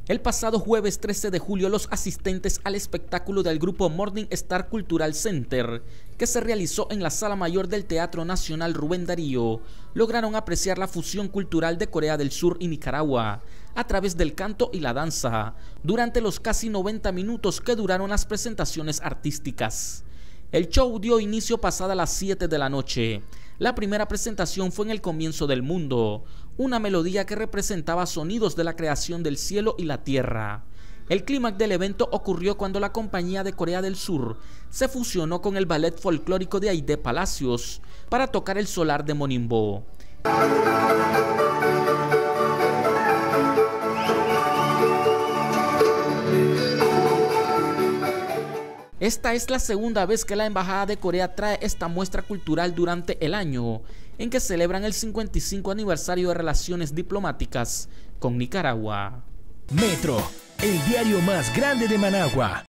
El pasado jueves 13 de julio, los asistentes al espectáculo del grupo Morning Star Cultural Center, que se realizó en la Sala Mayor del Teatro Nacional Rubén Darío, lograron apreciar la fusión cultural de Corea del Sur y Nicaragua a través del canto y la danza, durante los casi 90 minutos que duraron las presentaciones artísticas. El show dio inicio pasada las 7 de la noche. La primera presentación fue en El Comienzo del Mundo, una melodía que representaba sonidos de la creación del cielo y la tierra. El clímax del evento ocurrió cuando la compañía de Corea del Sur se fusionó con el ballet folclórico de Aide Palacios para tocar el solar de Monimbo. Esta es la segunda vez que la Embajada de Corea trae esta muestra cultural durante el año en que celebran el 55 aniversario de relaciones diplomáticas con Nicaragua. Metro, el diario más grande de Managua.